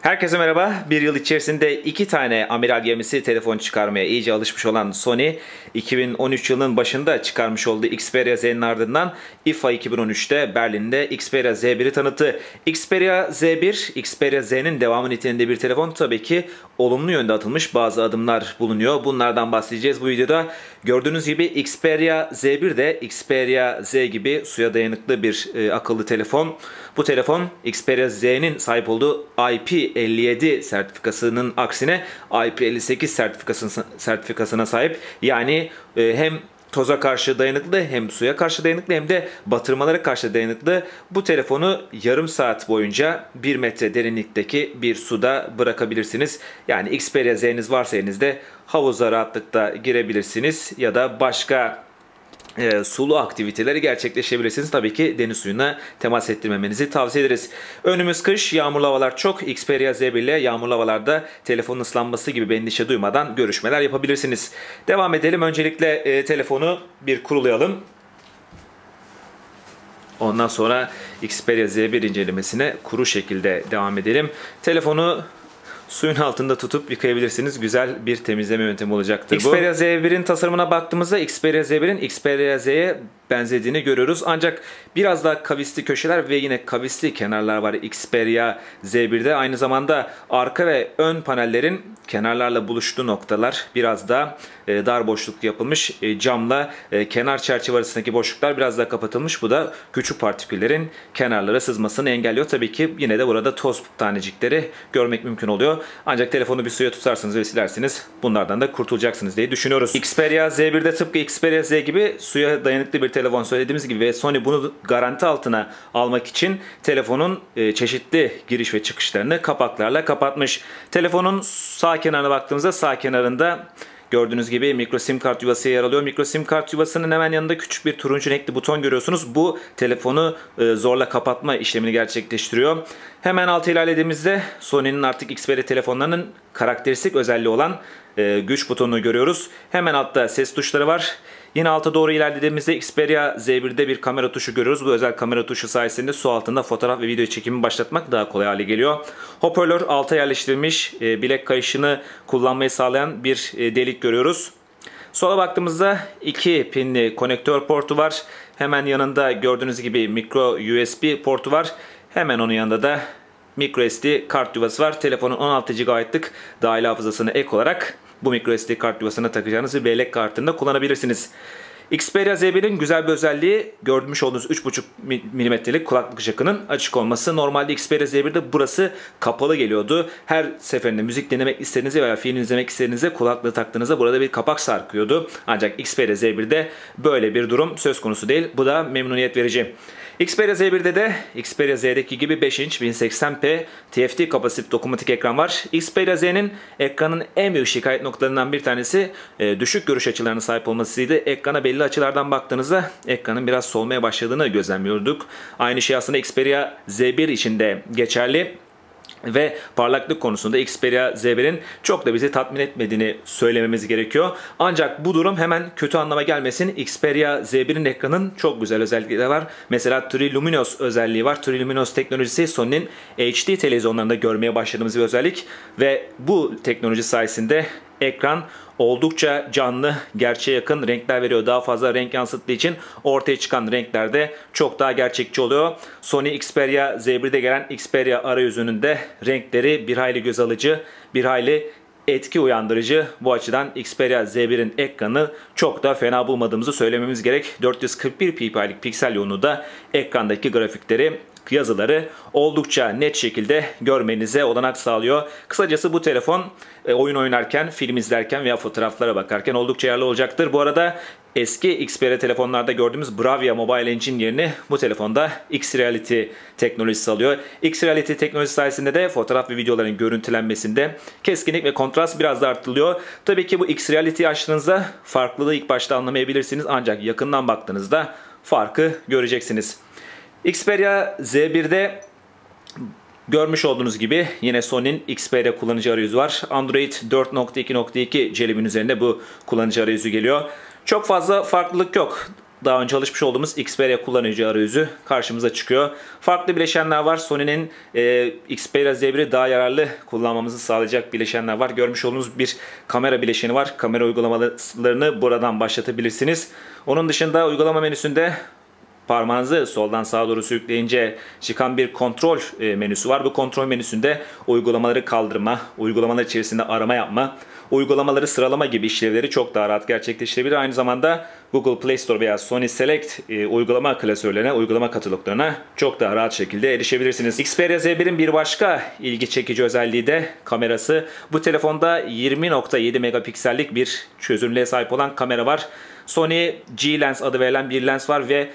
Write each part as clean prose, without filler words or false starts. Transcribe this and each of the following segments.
Herkese merhaba. Bir yıl içerisinde 2 tane amiral gemisi telefon çıkarmaya iyice alışmış olan Sony, 2013 yılının başında çıkarmış olduğu Xperia Z'nin ardından IFA 2013'te Berlin'de Xperia Z1'i tanıttı. Xperia Z1, Xperia Z'nin devamı niteliğinde bir telefon. Tabii ki olumlu yönde atılmış bazı adımlar bulunuyor. Bunlardan bahsedeceğiz bu videoda. Gördüğünüz gibi Xperia Z1 de Xperia Z gibi suya dayanıklı bir akıllı telefon. Bu telefon Xperia Z'nin sahip olduğu IP57 sertifikasının aksine IP58 sertifikasına sahip. Yani hem toza karşı dayanıklı, hem suya karşı dayanıklı, hem de batırmalara karşı dayanıklı. Bu telefonu yarım saat boyunca 1 metre derinlikteki bir suda bırakabilirsiniz. Yani Xperia Z'niz varsa elinizde havuza rahatlıkla girebilirsiniz ya da başka sulu aktiviteleri gerçekleşebilirsiniz. Tabii ki deniz suyuna temas ettirmemenizi tavsiye ederiz. Önümüz kış, yağmurlu havalar çok. Xperia Z1 ile yağmurlu havalarda telefonun ıslanması gibi bir endişe duymadan görüşmeler yapabilirsiniz. Devam edelim. Öncelikle telefonu bir kurulayalım. Ondan sonra Xperia Z1 incelemesine kuru şekilde devam edelim. Telefonu suyun altında tutup yıkayabilirsiniz. Güzel bir temizleme yöntemi olacaktır bu. Xperia Z1'in tasarımına baktığımızda Xperia Z1'in Xperia Z'ye benzediğini görüyoruz. Ancak biraz daha kavisli köşeler ve yine kavisli kenarlar var Xperia Z1'de. Aynı zamanda arka ve ön panellerin kenarlarla buluştuğu noktalar biraz daha dar boşluk yapılmış. Camla kenar çerçeve arasındaki boşluklar biraz daha kapatılmış. Bu da küçük partiküllerin kenarlara sızmasını engelliyor. Tabii ki yine de burada toz tanecikleri görmek mümkün oluyor. Ancak telefonu bir suya tutarsınız ve silersiniz. Bunlardan da kurtulacaksınız diye düşünüyoruz. Xperia Z1'de tıpkı Xperia Z gibi suya dayanıklı bir telefon söylediğimiz gibi ve Sony bunu garanti altına almak için telefonun çeşitli giriş ve çıkışlarını kapaklarla kapatmış. Telefonun sağ kenarına baktığımızda sağ kenarında gördüğünüz gibi micro sim kart yuvası yer alıyor. Micro sim kart yuvasının hemen yanında küçük bir turuncu renkli buton görüyorsunuz. Bu telefonu zorla kapatma işlemini gerçekleştiriyor. Hemen altı ilerlediğimizde Sony'nin artık Xperia telefonlarının karakteristik özelliği olan güç butonunu görüyoruz. Hemen altta ses tuşları var. Yine alta doğru ilerlediğimizde Xperia Z1'de bir kamera tuşu görüyoruz. Bu özel kamera tuşu sayesinde su altında fotoğraf ve video çekimi başlatmak daha kolay hale geliyor. Hoparlör alta yerleştirilmiş, bilek kayışını kullanmayı sağlayan bir delik görüyoruz. Sola baktığımızda 2 pinli konektör portu var. Hemen yanında gördüğünüz gibi micro USB portu var. Hemen onun yanında da micro SD kart yuvası var. Telefonun 16 GB'lık dahili hafızasını ek olarak bu micro SD kart yuvasına takacağınız bir bellek kartında kullanabilirsiniz. Xperia Z1'in güzel bir özelliği görmüş olduğunuz 3.5 mm'lik kulaklık jackının açık olması. Normalde Xperia Z1'de burası kapalı geliyordu. Her seferinde müzik dinlemek istediğinizde veya film izlemek istediğinizde kulaklığı taktığınızda burada bir kapak sarkıyordu. Ancak Xperia Z1'de böyle bir durum söz konusu değil. Bu da memnuniyet verici. Xperia Z1'de de Xperia Z'deki gibi 5 inç 1080p TFT kapasitif dokunmatik ekran var. Xperia Z'nin ekranın en büyük şikayet noktalarından bir tanesi düşük görüş açılarına sahip olmasıydı. Ekrana belli açılardan baktığınızda ekranın biraz solmaya başladığını gözlemliyorduk. Aynı şey aslında Xperia Z1 için de geçerli. Ve parlaklık konusunda Xperia Z1'in çok da bizi tatmin etmediğini söylememiz gerekiyor. Ancak bu durum hemen kötü anlama gelmesin. Xperia Z1'in ekranın çok güzel özellikleri var. Mesela Triluminos özelliği var. Triluminos teknolojisi Sony'nin HD televizyonlarında görmeye başladığımız bir özellik. Ve bu teknoloji sayesinde ekran oldukça canlı, gerçeğe yakın renkler veriyor. Daha fazla renk yansıttığı için ortaya çıkan renkler de çok daha gerçekçi oluyor. Sony Xperia Z1'de gelen Xperia arayüzünün de renkleri bir hayli göz alıcı, bir hayli etki uyandırıcı. Bu açıdan Xperia Z1'in ekranı çok da fena bulmadığımızı söylememiz gerek. 441 ppi'lik piksel yoğunluğu da ekrandaki grafikleri, yazıları oldukça net şekilde görmenize olanak sağlıyor. Kısacası bu telefon oyun oynarken, film izlerken veya fotoğraflara bakarken oldukça yararlı olacaktır. Bu arada eski Xperia telefonlarda gördüğümüz Bravia Mobile Engine yerini bu telefonda X-Reality teknolojisi alıyor. X-Reality teknolojisi sayesinde de fotoğraf ve videoların görüntülenmesinde keskinlik ve kontrast biraz da arttırılıyor. Tabii ki bu X-Reality'yi açtığınızda farklılığı ilk başta anlamayabilirsiniz. Ancak yakından baktığınızda farkı göreceksiniz. Xperia Z1'de görmüş olduğunuz gibi yine Sony'nin Xperia kullanıcı arayüzü var. Android 4.2.2 cihazın üzerinde bu kullanıcı arayüzü geliyor. Çok fazla farklılık yok. daha önce alışmış olduğumuz Xperia kullanıcı arayüzü karşımıza çıkıyor. Farklı bileşenler var. Sony'nin Xperia Z1'i daha yararlı kullanmamızı sağlayacak bileşenler var. Görmüş olduğunuz bir kamera bileşeni var. Kamera uygulamalarını buradan başlatabilirsiniz. Onun dışında uygulama menüsünde parmağınızı soldan sağa doğru sürükleyince çıkan bir kontrol menüsü var. Bu kontrol menüsünde uygulamaları kaldırma, uygulamalar içerisinde arama yapma, uygulamaları sıralama gibi işlevleri çok daha rahat gerçekleştirebilir. Aynı zamanda Google Play Store veya Sony Select uygulama klasörlerine, uygulama kataloglarına çok daha rahat şekilde erişebilirsiniz. Xperia Z1'in bir başka ilgi çekici özelliği de kamerası. Bu telefonda 20.7 megapiksellik bir çözünürlüğe sahip olan kamera var. Sony G-Lens adı verilen bir lens var ve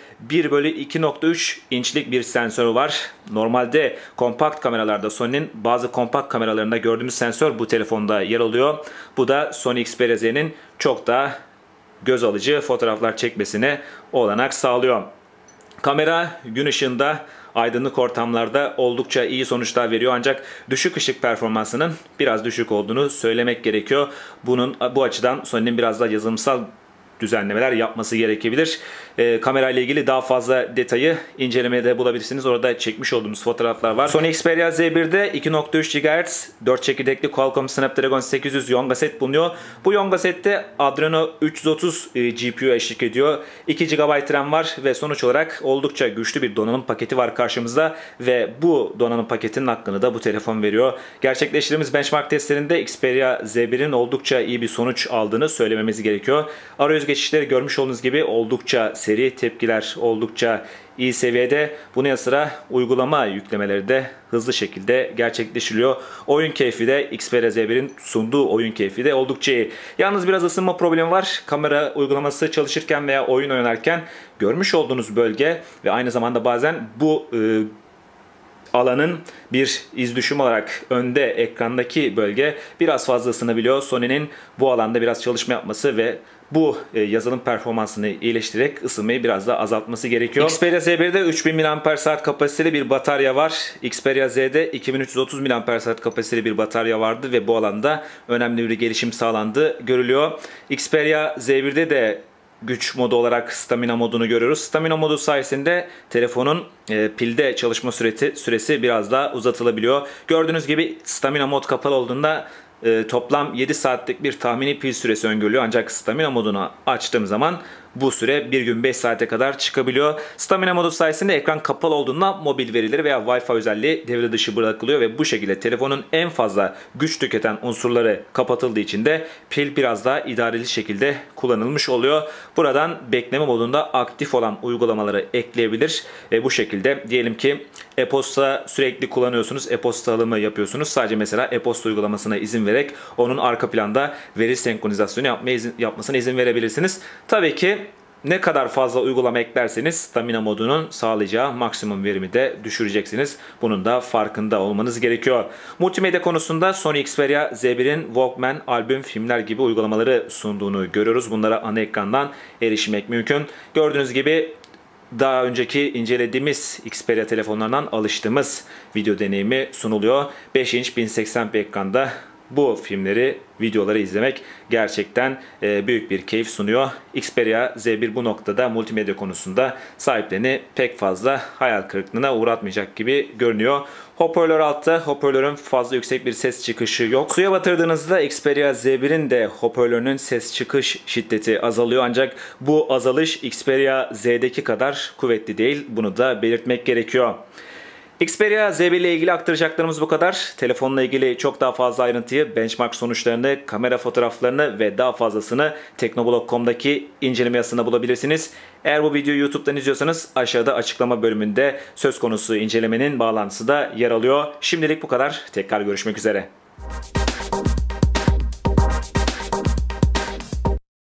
1/2.3 inçlik bir sensörü var. Normalde kompakt kameralarda, Sony'nin bazı kompakt kameralarında gördüğümüz sensör bu telefonda yer alıyor. Bu da Sony Xperia Z'nin çok daha göz alıcı fotoğraflar çekmesine olanak sağlıyor. Kamera gün ışığında, aydınlık ortamlarda oldukça iyi sonuçlar veriyor, ancak düşük ışık performansının biraz düşük olduğunu söylemek gerekiyor. Bu açıdan Sony'nin biraz daha yazılımsal düzenlemeler yapması gerekebilir. Kamera ile ilgili daha fazla detayı incelemede bulabilirsiniz. Orada çekmiş olduğumuz fotoğraflar var. Sony Xperia Z1'de 2.3 GHz 4 çekirdekli Qualcomm Snapdragon 800 Yonga set bulunuyor. Bu Yonga sette Adreno 330 GPU eşlik ediyor. 2 GB RAM var ve sonuç olarak oldukça güçlü bir donanım paketi var karşımızda ve bu donanım paketinin hakkını da bu telefon veriyor. Gerçekleştirdiğimiz benchmark testlerinde Xperia Z1'in oldukça iyi bir sonuç aldığını söylememiz gerekiyor. Arayüz geçişleri görmüş olduğunuz gibi oldukça seri, tepkiler oldukça iyi seviyede. Bunun yanı sıra uygulama yüklemeleri de hızlı şekilde gerçekleşiliyor. Oyun keyfi de Xperia Z1'in sunduğu oyun keyfi de oldukça iyi. Yalnız biraz ısınma problemi var. Kamera uygulaması çalışırken veya oyun oynarken görmüş olduğunuz bölge ve aynı zamanda bazen bu alanın bir iz düşüm olarak önde ekrandaki bölge biraz fazla ısınabiliyor. Sony'nin bu alanda biraz çalışma yapması ve bu yazılım performansını iyileştirerek ısınmayı biraz daha azaltması gerekiyor. Xperia Z1'de 3000 mAh kapasiteli bir batarya var. Xperia Z'de 2330 mAh kapasiteli bir batarya vardı ve bu alanda önemli bir gelişim sağlandığı görülüyor. Xperia Z1'de de güç modu olarak stamina modunu görüyoruz. Stamina modu sayesinde telefonun pilde çalışma süresi biraz daha uzatılabiliyor. Gördüğünüz gibi stamina mod kapalı olduğunda toplam 7 saatlik bir tahmini pil süresi öngörülüyor. Ancak stamina modunu açtığım zaman bu süre 1 gün 5 saate kadar çıkabiliyor. Stamina modu sayesinde ekran kapalı olduğunda mobil verileri veya Wi-Fi özelliği devre dışı bırakılıyor ve bu şekilde telefonun en fazla güç tüketen unsurları kapatıldığı için de pil biraz daha idareli şekilde kullanılmış oluyor. Buradan bekleme modunda aktif olan uygulamaları ekleyebilir ve bu şekilde diyelim ki e-posta sürekli kullanıyorsunuz, e-posta alımı yapıyorsunuz. Sadece mesela e-posta uygulamasına izin vererek onun arka planda veri senkronizasyonu yapmasına izin verebilirsiniz. Tabii ki ne kadar fazla uygulama eklerseniz stamina modunun sağlayacağı maksimum verimi de düşüreceksiniz. Bunun da farkında olmanız gerekiyor. Multimedya konusunda Sony Xperia Z1'in Walkman, albüm, filmler gibi uygulamaları sunduğunu görüyoruz. Bunlara ana ekrandan erişmek mümkün. Gördüğünüz gibi daha önceki incelediğimiz Xperia telefonlarından alıştığımız video deneyimi sunuluyor. 5 inç 1080p ekranda bu filmleri, videoları izlemek gerçekten büyük bir keyif sunuyor. Xperia Z1 bu noktada multimedya konusunda sahiplerini pek fazla hayal kırıklığına uğratmayacak gibi görünüyor. Hoparlör altta, hoparlörün fazla yüksek bir ses çıkışı yok. Suya batırdığınızda Xperia Z1'in de hoparlörünün ses çıkış şiddeti azalıyor, ancak bu azalış Xperia Z'deki kadar kuvvetli değil. Bunu da belirtmek gerekiyor. Xperia Z1 ile ilgili aktaracaklarımız bu kadar. Telefonla ilgili çok daha fazla ayrıntıyı, benchmark sonuçlarını, kamera fotoğraflarını ve daha fazlasını teknoblog.com'daki inceleme yazısında bulabilirsiniz. Eğer bu videoyu YouTube'dan izliyorsanız aşağıda açıklama bölümünde söz konusu incelemenin bağlantısı da yer alıyor. Şimdilik bu kadar. Tekrar görüşmek üzere.